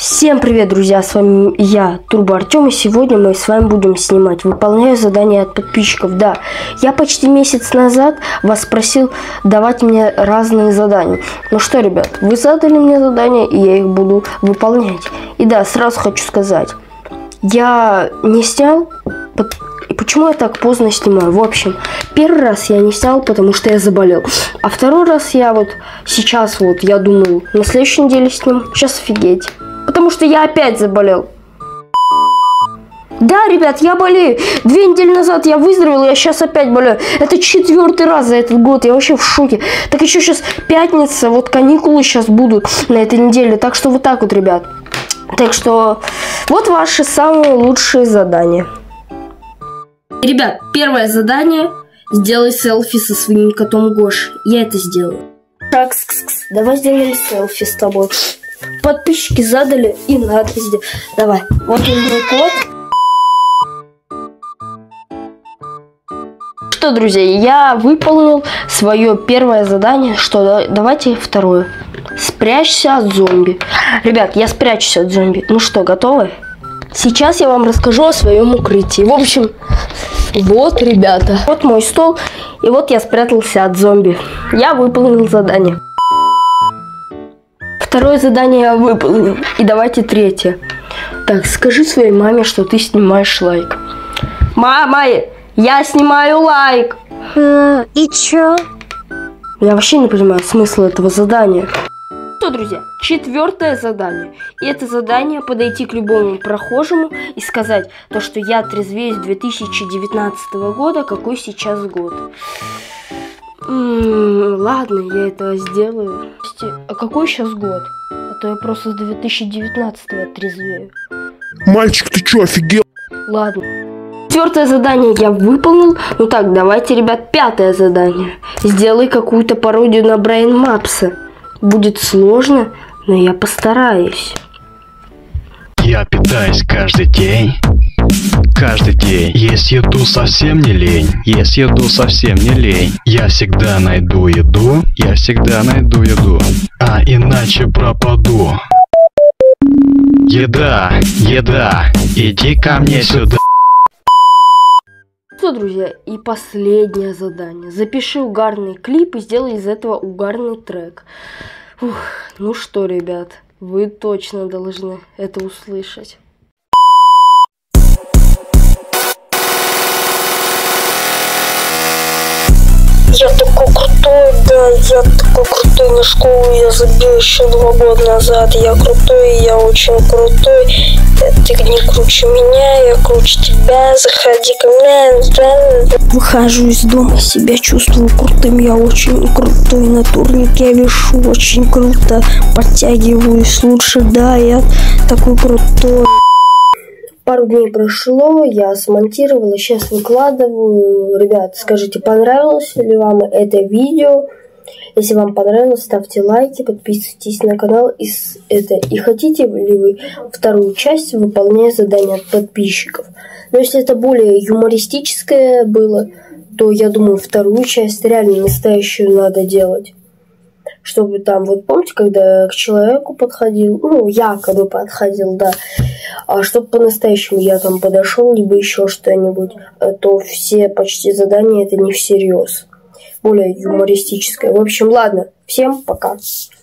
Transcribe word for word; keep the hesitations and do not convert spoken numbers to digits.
Всем привет, друзья, с вами я, Турбо Артем, и сегодня мы с вами будем снимать «Выполняю задания от подписчиков». Да, я почти месяц назад вас просил давать мне разные задания. Ну что, ребят, вы задали мне задания, и я их буду выполнять. И да, сразу хочу сказать, я не снял... Под... И почему я так поздно снимаю? В общем, первый раз я не снял, потому что я заболел. А второй раз я вот сейчас вот, я думаю, на следующей неделе сниму. Сейчас офигеть. Потому что я опять заболел. Да, ребят, я болею. Две недели назад я выздоровел, я сейчас опять болею. Это четвертый раз за этот год, я вообще в шоке. Так еще сейчас пятница, вот каникулы сейчас будут на этой неделе. Так что вот так вот, ребят. Так что вот ваши самые лучшие задания. Ребят, первое задание. Сделай селфи со своим котом Гошей. Я это сделаю. Так, кс-кс-кс. Давай сделаем селфи с тобой. Подписчики задали, и надо сделать. Давай, вот он мой кот. Что, друзья, я выполнил свое первое задание. Что, давайте второе. Спрячься от зомби. Ребят, я спрячусь от зомби. Ну что, готовы? Сейчас я вам расскажу о своем укрытии. В общем, вот, ребята, вот мой стол. И вот я спрятался от зомби. Я выполнил задание. Второе задание я выполнил. И давайте третье. Так, скажи своей маме, что ты снимаешь лайк. Мама, я снимаю лайк. А, и чё? Я вообще не понимаю смысла этого задания. Что, друзья, четвертое задание. И это задание подойти к любому прохожему и сказать то, что я трезвеюсь две тысячи девятнадцатого года, какой сейчас год. М-м, ладно, я это сделаю. А какой сейчас год? А то я просто с две тысячи девятнадцатого трезвею. Мальчик, ты чё, офигел? Ладно. Четвертое задание я выполнил. Ну так, давайте, ребят, пятое задание. Сделай какую-то пародию на Брайан Мапса. Будет сложно, но я постараюсь. Я питаюсь каждый день. Каждый день. Есть еду совсем не лень. Есть еду совсем не лень. Я всегда найду еду. Я всегда найду еду. А иначе пропаду. Еда, еда, иди ко мне сюда. Что, друзья, и последнее задание. Запиши угарный клип и сделай из этого угарный трек. Ух, ну что, ребят, вы точно должны это услышать. Я такой крутой, да, я такой крутой, на школу я забил еще два года назад. Я крутой, я очень крутой. Ты не круче меня, я круче тебя. Заходи ко мне. Выхожу из дома, себя чувствую крутым. Я очень крутой, на турнике я вешу очень круто. Подтягиваюсь лучше, да, я такой крутой. Пару дней прошло, я смонтировала, сейчас выкладываю. Ребят, скажите, понравилось ли вам это видео? Если вам понравилось, ставьте лайки, подписывайтесь на канал. И, это, и хотите ли вы вторую часть, выполняя задания от подписчиков? Но если это более юмористическое было, то я думаю, вторую часть реально настоящую надо делать. Чтобы там, вот помните, когда к человеку подходил, ну, якобы подходил, да, а чтобы по-настоящему я там подошел, либо еще что-нибудь, то все почти задания это не всерьез, более юмористическое. В общем, ладно, всем пока.